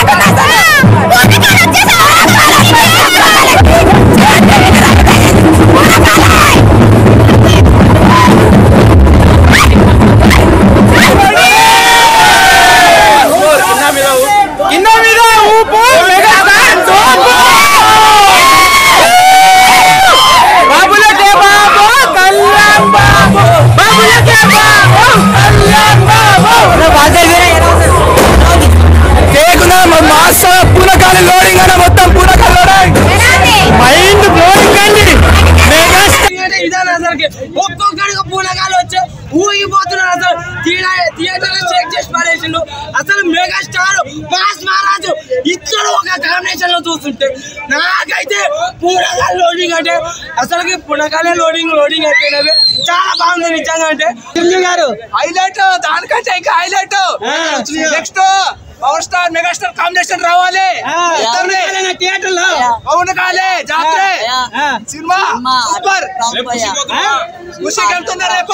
ఒక్కొక్కడికి పూనకాలు వచ్చి ఊగిపోతున్నారు. అసలు థియేటర్ చెక్ చేసి పడేసిండు. అసలు మెగాస్టార్ మాస్ మహారాజు ఇద్దరు ఒక కాంబినేషన్ లో చూస్తుంటే నాకైతే పూనకాలు లోడింగ్ అంటే అసలుకి పూనకాలే లోడింగ్ అయిపోయినవి. చాలా బాగుంది నిజంగా. అంటే గారు హైలైట్ దానికంటే ఇంకా highlight next power star megastar combination రావాలి థియేటర్ లో. అవును కాలే జాతర సినిమా సూపర్ ఖుషికి వెళ్తున్నా రేపు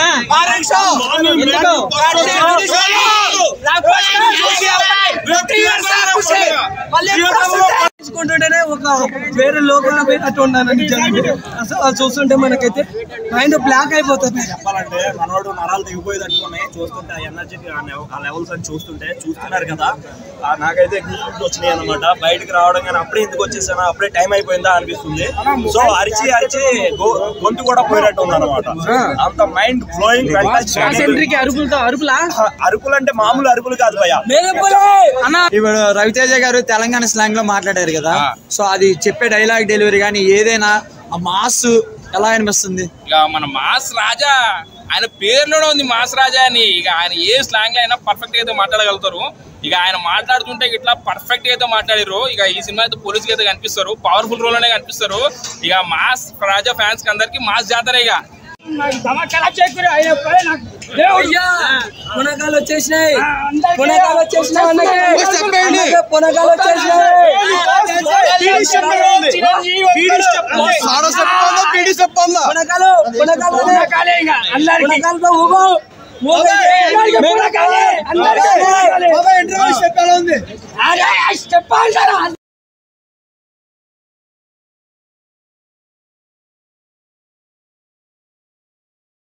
చూసుకుంటుంటేనే ఒక వేరే లోకంలో పోయినట్టు ఉన్నాను నిజంగా. అసలు చూస్తుంటే మనకైతే మైండ్ బ్లాక్ అయిపోతుంది. చెప్పాలంటే మనోడు నరాలు దిగిపోయేటట్టు ఉన్నాయి చూస్తుంటే. ఆ ఎనర్జీ ఆ లెవెల్స్ అని చూస్తున్నారు కదా. నాకైతే వచ్చినాయి అనమాట. బయటకు రావడం కానీ అప్పుడే ఎందుకు వచ్చేసాను, అప్పుడే టైం అయిపోయిందా అనిపిస్తుంది. సో అరిచి గొంతు కూడా పోయినట్టు ఉంది అనమాట. అంత మైండ్ బ్లోయింగ్. అరుపులు అంటే మామూలు అరుపులు కాదు భయ్యా. ఇప్పుడు రవితేజ గారు తెలంగాణ స్లాంగ్ లో మాట్లాడారు కదా. సో అది చెప్పే డైలాగ్ డెలివరీ కానీ ఏదైనా ఆ మాస్ ఎలా అనిపిస్తుంది? ఇక మన మాస్ రాజా ఆయన పేర్లోనే ఉంది మాస్ రాజా అని. ఇక ఆయన ఏ స్లాంగ్ అయినా పర్ఫెక్ట్ అయితే మాట్లాడగలుగుతారు. ఇక ఆయన మాట్లాడుతుంటే ఇట్లా పర్ఫెక్ట్ అయితే మాట్లాడారు. ఇక ఈ సినిమా అయితే పోలీసుకి అయితే కనిపిస్తారు, పవర్ఫుల్ రోల్ అనే కనిపిస్తారు. ఇక మాస్ రాజా ఫ్యాన్స్ కి అందరికి మాస్ జాతర. ఇక పునకాలు వచ్చేసినాయి. పునకాలు వచ్చేసినాయి. చెప్పాలి.